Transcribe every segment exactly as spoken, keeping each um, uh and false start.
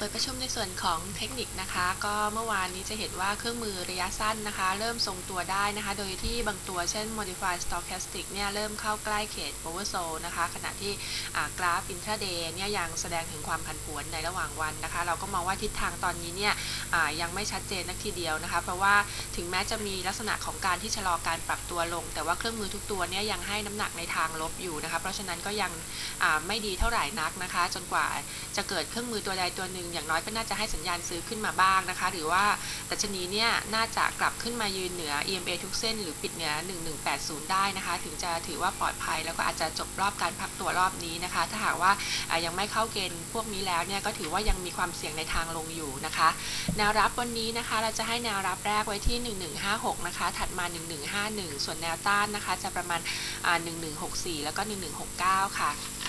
ปิดประชุมในส่วนของเทคนิคนะคะก็เมื่อวานนี้จะเห็นว่าเครื่องมือระยะสั้นนะคะเริ่มทรงตัวได้นะคะโดยที่บางตัวเช่น Modified Stochastic เนี่ยเริ่มเข้าใกล้เขต Oversold นะคะขณะที่กราฟ Intraday เนี่ยยังแสดงถึงความผันผวนในระหว่างวันนะคะเราก็มองว่าทิศทางตอนนี้เนี่ยยังไม่ชัดเจนนักทีเดียวนะคะเพราะว่าถึงแม้จะมีลักษณะของการที่ชะลอการปรับตัวลงแต่ว่าเครื่องมือทุกตัวเนี่ยยังให้น้ำหนักในทางลบอยู่นะคะเพราะฉะนั้นก็ยังไม่ดีเท่าไหร่นักนะคะจนกว่าจะเกิดเครื่องมือตัวใดตัวหนึ่งอย่างน้อยก็น่าจะให้สัญญาณซื้อขึ้นมาบ้างนะคะหรือว่าดัชนีเนี่ยน่าจะกลับขึ้นมายืนเหนือ อี เอ็ม เอ ทุกเส้นหรือปิดเหนือหนึ่งพันหนึ่งร้อยแปดสิบได้นะคะถึงจะถือว่าปลอดภัยแล้วก็อาจจะจบรอบการพักตัวรอบนี้นะคะถ้าหากว่ายังไม่เข้าเกณฑ์พวกนี้แล้วเนี่ยก็ถือว่ายังมีความเสี่ยงในทางลงอยู่นะคะแนวรับวันนี้นะคะเราจะให้แนวรับแรกไว้ที่หนึ่งพันหนึ่งร้อยห้าสิบหกนะคะถัดมาหนึ่งพันหนึ่งร้อยห้าสิบเอ็ดส่วนแนวต้านนะคะจะประมาณหนึ่งพันหนึ่งร้อยหกสิบสี่แล้วก็หนึ่งพันหนึ่งร้อยหกสิบเก้าค่ะ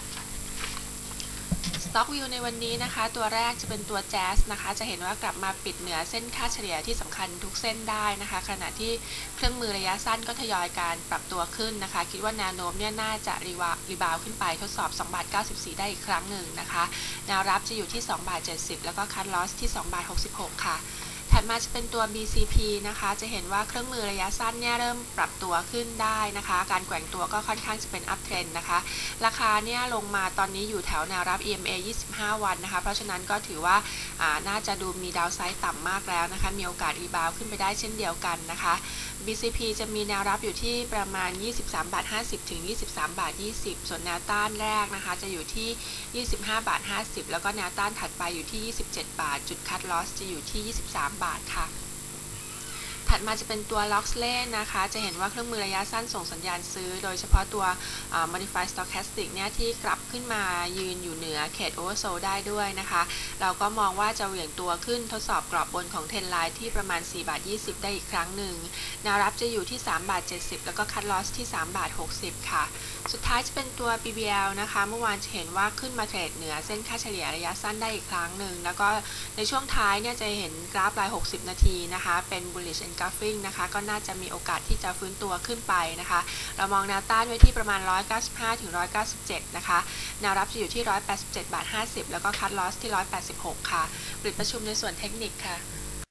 Stock View ในวันนี้นะคะตัวแรกจะเป็นตัว Jazz นะคะจะเห็นว่ากลับมาปิดเหนือเส้นค่าเฉลี่ยที่สำคัญทุกเส้นได้นะคะขณะที่เครื่องมือระยะสั้นก็ทยอยการปรับตัวขึ้นนะคะคิดว่าแนวโน้มเนี่ยน่าจะรีวารีบาวขึ้นไปทดสอบสองบาทเก้าสิบสี่ได้อีกครั้งหนึ่งนะคะแนวรับจะอยู่ที่สองบาทเจ็ดสิบแล้วก็คัทลอสที่สองบาทหกสิบหกค่ะถัดมาจะเป็นตัว บี ซี พี นะคะจะเห็นว่าเครื่องมือระยะสั้นเนี่ยเริ่มปรับตัวขึ้นได้นะคะการแกว่งตัวก็ค่อนข้างจะเป็น up trend นะคะราคาเนี่ยลงมาตอนนี้อยู่แถวแนวรับ อี เอ็ม เอ ยี่สิบห้าวันนะคะเพราะฉะนั้นก็ถือว่าน่าจะดูมีดาวไซด์ต่ำมากแล้วนะคะมีโอกาสรีบาวขึ้นไปได้เช่นเดียวกันนะคะ บี ซี พี จะมีแนวรับอยู่ที่ประมาณยี่สิบสามบาทห้าสิบถึงยี่สิบสามบาทยี่สิบส่วนแนวต้านแรกนะคะจะอยู่ที่ยี่สิบห้าบาทห้าสิบแล้วก็แนวต้านถัดไปอยู่ที่ยี่สิบเจ็ดบาทจุดคัทลอสจะอยู่ที่ยี่สิบสามบาทค่ะถัดมาจะเป็นตัว Loxley นะคะจะเห็นว่าเครื่องมือระยะสั้นส่งสัญญาณซื้อโดยเฉพาะตัว Modified Stochastic เนี่ยที่กลับขึ้นมายืนอยู่เหนือเขต Oversold ได้ด้วยนะคะเราก็มองว่าจะเหวี่ยงตัวขึ้นทดสอบกรอบบนของเทรนไลน์ที่ประมาณสี่บาทยี่สิบได้อีกครั้งหนึ่งแนวรับจะอยู่ที่สามบาทเจ็ดสิบแล้วก็คัทลอสที่สามบาทหกสิบค่ะสุดท้ายจะเป็นตัว บี บี แอล นะคะเมื่อวานจะเห็นว่าขึ้นมาเทรดเหนือเส้นค่าเฉลี่ยระยะสั้นได้อีกครั้งหนึ่งแล้วก็ในช่วงท้ายเนี่ยจะเห็นกราฟรายหกสิบนาทีนะคะเป็น bullish engulfing นะคะก็น่าจะมีโอกาสที่จะฟื้นตัวขึ้นไปนะคะเรามองแนวต้านไว้ที่ประมาณหนึ่งร้อยเก้าสิบห้าถึงหนึ่งร้อยเก้าสิบเจ็ดนะคะแนวรับจะอยู่ที่หนึ่งร้อยแปดสิบเจ็ดบาทห้าสิบแล้วก็คัทลอสที่หนึ่งร้อยแปดสิบหกค่ะปิดประชุมในส่วนเทคนิคค่ะ